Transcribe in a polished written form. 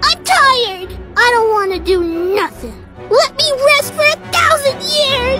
I'm tired. I don't want to do nothing. Let me rest for 1,000 years.